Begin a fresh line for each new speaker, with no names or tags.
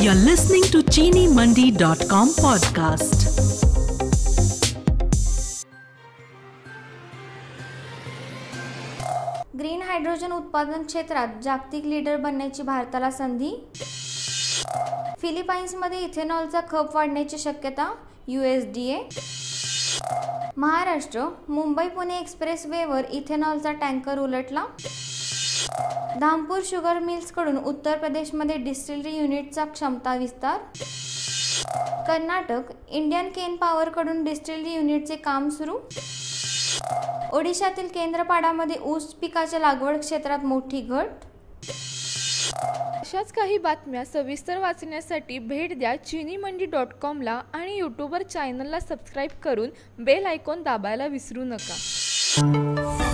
You're listening to ChiniMandi.com podcast.
Green hydrogen उत्पादन क्षेत्रात जागतिक लीडर बनण्याची भारताला संधी. फिलिपाईन्समध्ये इथेनॉलचा खप वाढण्याची शक्यता. USDA. महाराष्ट्र मुंबई पुणे एक्सप्रेसवेवर इथेनॉलचा टँकर उलटला. धामपूर शुगर मिल्सकडून उत्तर प्रदेशमध्ये डिस्टिलरी युनिटचा क्षमता विस्तार. कर्नाटक इंडियन केन पॉवरकडून डिस्टिलरी युनिटचे काम सुरू. ओडिशातील केंद्रपाडामध्ये ऊस पिकाच्या लागवड क्षेत्रात मोठी घट.
अशाच काही बातम्या सविस्तर वाचण्यासाठी भेट द्या ChiniMandi.com ला आणि यूट्यूबवर चॅनलला सबस्क्राईब करून बेल आयकॉन दाबायला विसरू नका.